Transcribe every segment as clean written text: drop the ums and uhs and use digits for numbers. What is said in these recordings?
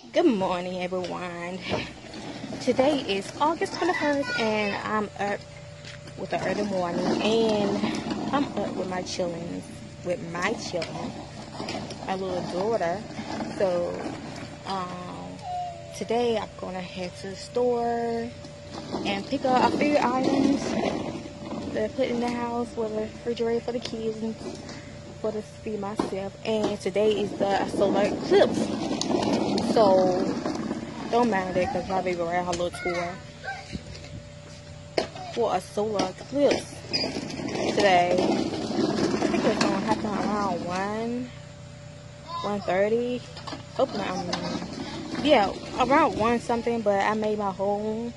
Good morning, everyone. Today is August 21st, and I'm up with the early morning, and I'm up with my children, my little daughter. So, today I'm gonna head to the store and pick up a few items to put in the house for the refrigerator for the kids and for to feed myself. And today is the solar eclipse. So, don't matter that because my baby ran her little tour for a solar eclipse today. I think it's going to happen around 1:30. Hope not. Yeah, around 1 something, but I made my whole,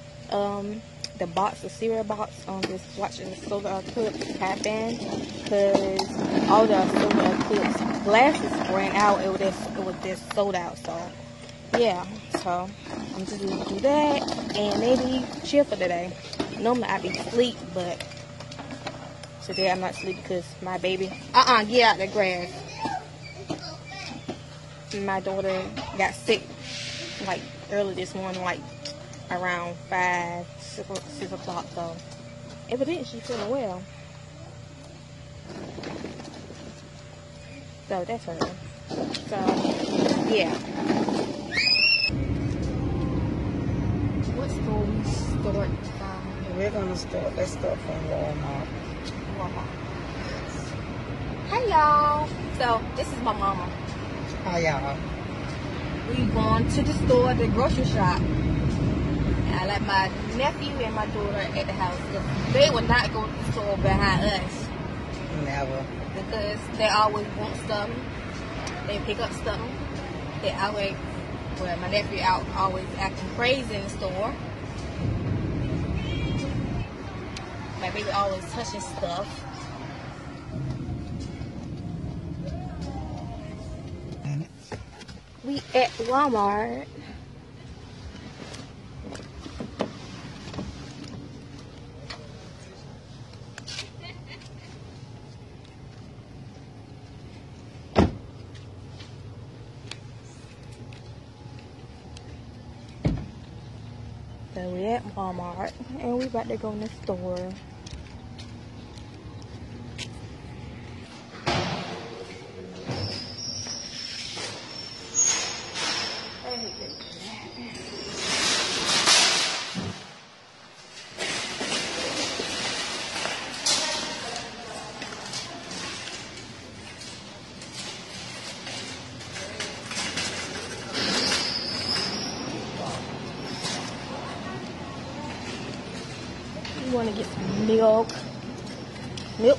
the cereal box, just watching the solar eclipse happen because all the solar eclipse glasses ran out. It was just sold out, so. Yeah, so I'm just gonna do that and maybe chill for today. Normally I be asleep, but today I'm not asleep because my baby, get out the grass. My daughter got sick like early this morning, like around 6 o'clock. So evidently she's feeling well. So that's her. So yeah. We're gonna start. Let's start from Walmart. Hey y'all. So this is my mama. Hi y'all. We going to the store, the grocery shop. And I let my nephew and my daughter at the house. They would not go to the store behind us. Never. Because they always want stuff. They pick up stuff. They always, well, my nephew always acting crazy in the store. My baby always touching stuff. We at Walmart. So we at Walmart and we about to go in the store. You want to get some milk. Milk.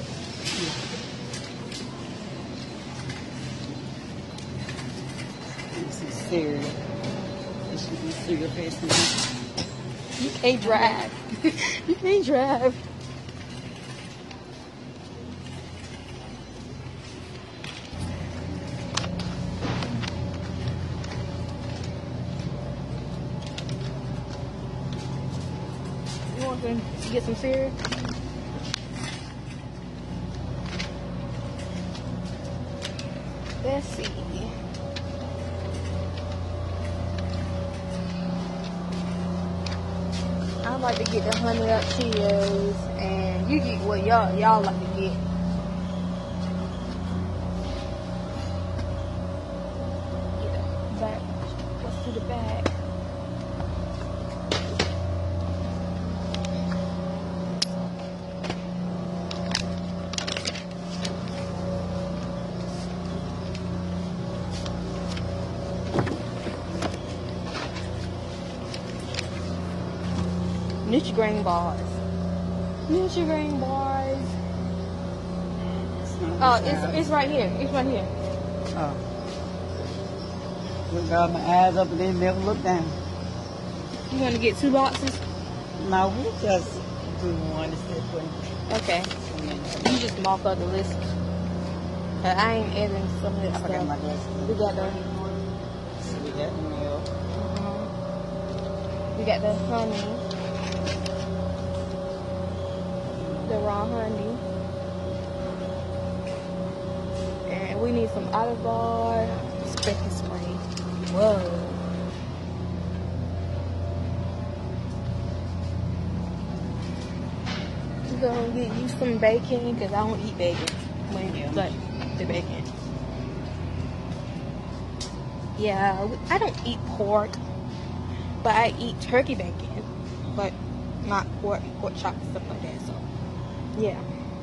Some cereal. It should be cereal pasty. You can't drive. You can't drive. You want to get some cereal? Let's see. I like to get the Honey Nut Cheerios, and you get what y'all like to get. Get the back. Let's do the back. Nutri-Grain bars. Nutri-Grain bars. Oh, it's right here. It's right here. Oh. Look, got my eyes up and then never look down. You want to get 2 boxes? No, we'll just do one instead of one. Okay. You just mark up the list. I ain't adding some of that I stuff. forgot my glasses. We got the. So we got milk. We got the honey. The raw honey. And we need some olive oil. Spray. Whoa. to go get you some bacon because I don't eat bacon. Like the bacon. Yeah, I don't eat pork, but I eat turkey bacon, but not pork chop and stuff like that. So, yeah.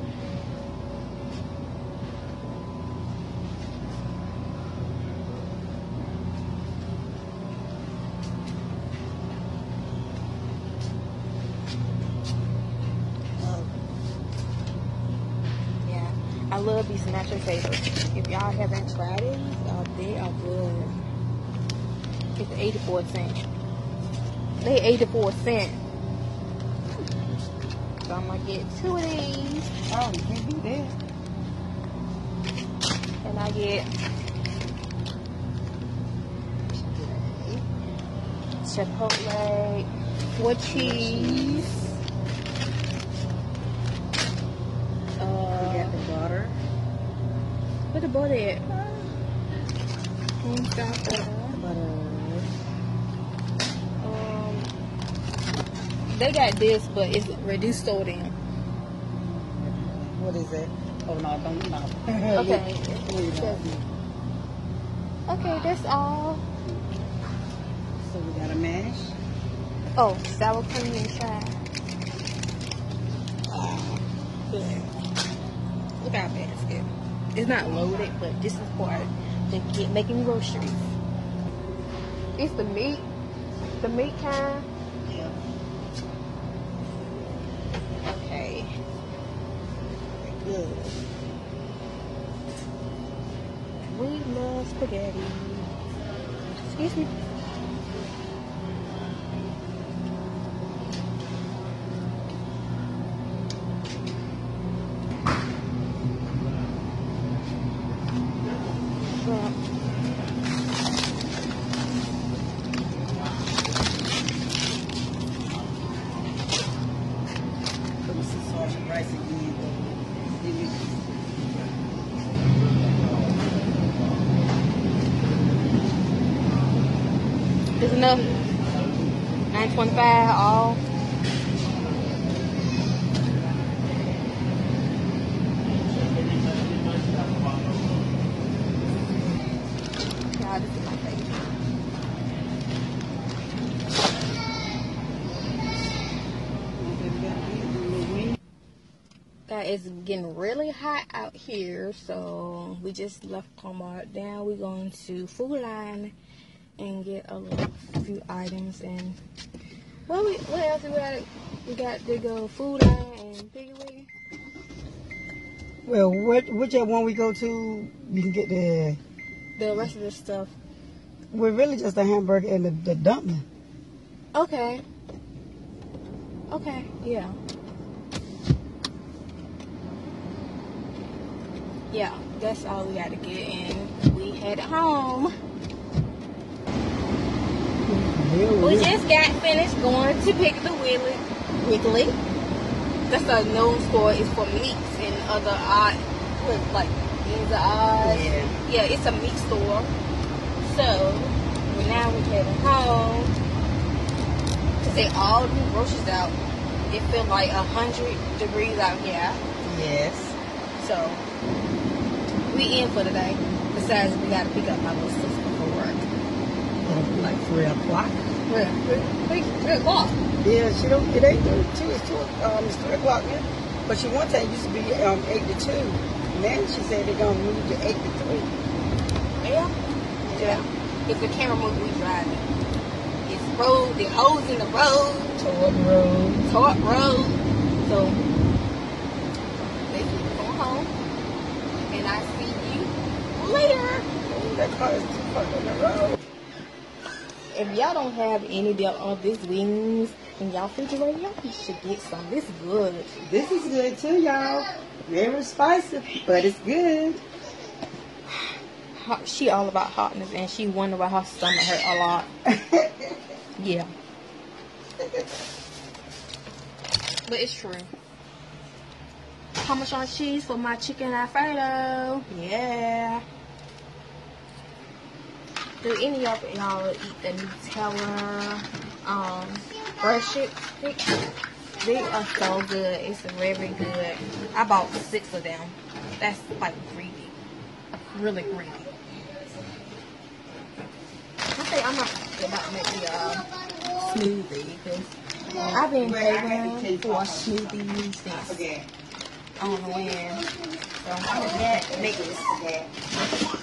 I love these mashed potatoes. If y'all haven't tried it, they are good. It's 84 cents. They 84 cents. So I'm gonna get 2 of these. Oh, you can't do that. And I get Chipotle with cheese. Butter. Where the butter at? Butter. They got this, but it's reduced sodium. What is it? Oh no, don't know. Okay. Okay, that's all. So we got a mash. Oh, sour cream and chive. Good. Look at our basket. It's not loaded, but this is part to get making groceries. It's the meat kind. Yeah. Okay. Good. We love spaghetti. Excuse me. Rice again. It's enough. $9.25 all. God, this is my favorite. It's getting really hot out here, so we just left Walmart. Now we're going to Food Line and get a few items. And what else we got? We got to go Food Line and Piggly. Well, whichever one we go to, you can get the rest of the stuff. We're really just a hamburger and the dumpling. Okay. Yeah. Yeah, that's all we got to get, and we head home. We just got finished going to Piggly Wiggly. That's a known store. It's for meats and other odd, like beans or odds. Yeah, it's a meat store. So now we're heading home to take all the groceries out. It feels like 100 degrees out here. Yes. So we in for the day. Besides, we got to pick up my little sister for work. It'll be like 3 o'clock. Yeah, 3 o'clock. Yeah, she don't. It ain't 2. It's 3 o'clock now. But she one time used to be 8 to 2. Now she said they're gonna move to 8 to 3. Yeah. If the camera moves, we driving. It's road. The holes in the road. Toward road. So basically, we're going home, and I see you later. That car is too far on the road. If y'all don't have any of these wings in y'all refrigerator, y'all should get some. This is good. This is good too, y'all. Very spicy, but it's good. She all about hotness, and she wonder why her stomach hurt a lot. Yeah. But it's true. Parmesan cheese for my chicken Alfredo. Yeah. Do any of y'all eat the Nutella bread stick? They are so good. It's very good. I bought 6 of them. That's like greedy. Really greedy. I think I'm about to make me a smoothie because I've been craving for a smoothie since I don't know when. So I'm gonna make this.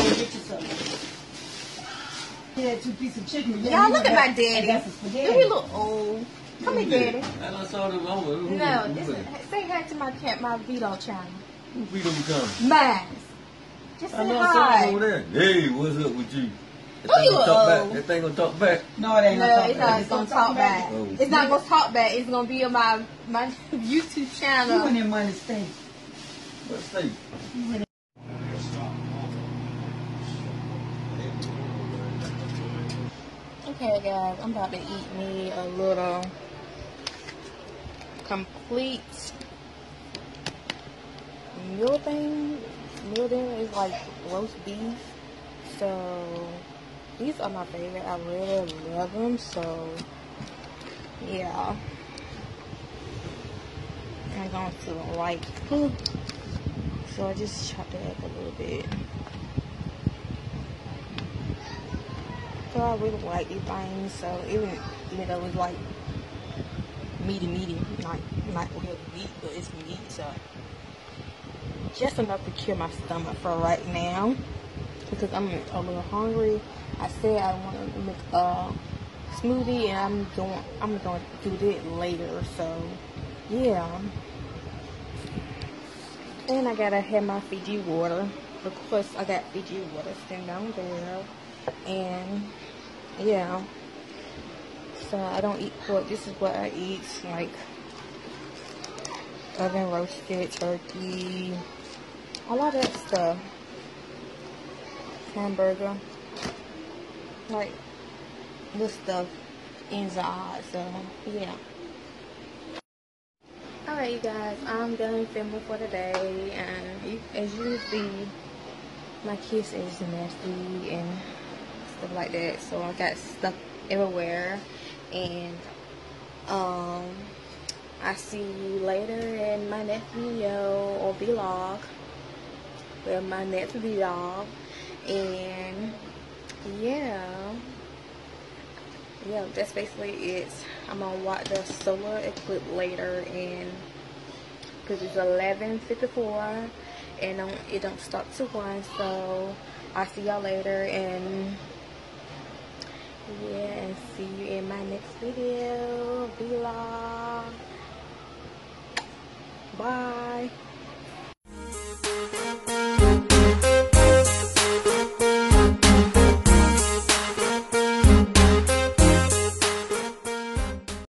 Yeah, 2 pieces of chicken. Y'all look at my daddy. Do he look old? Come here, daddy. I saw them over. No, say hi to my cat, my Vito channel. Who beat them coming? Mine. Just I say know I saw hi. them over there. Hey, what's up with you? Who you That thing gonna talk back. No, it ain't No, it's not gonna talk back. Oh. It's not gonna talk back. It's gonna be on my YouTube You channel. in money state. What state? Okay, guys, I'm about to eat me a little complete meal thing. Meal dinner is like roast beef. So these are my favorite. I really love them. So yeah, I'm going to like food. So I just chopped it up a little bit. So I really like these things. So even though it's like meaty, not real meat, but it's meat. So just enough to cure my stomach for right now because I'm a little hungry. I said I want to make a smoothie, and I'm going to do that later. So yeah. And I gotta have my Fiji water. Of course, I got Fiji water sitting down there. And yeah, so I don't eat pork. This is what I eat, like oven roasted turkey, a lot of that stuff. Hamburger, like this stuff inside. So yeah. Alright, you guys, I'm done filming for the day, and as you see, my kiss is messy and stuff like that, so I got stuff everywhere, and I see you later in my next video or vlog. Well, my next vlog, and yeah, that's basically it. I'm gonna watch the solar eclipse later, and because it's 11:54 and it don't start to 1, so I'll see y'all later, and yeah, and see you in my next video.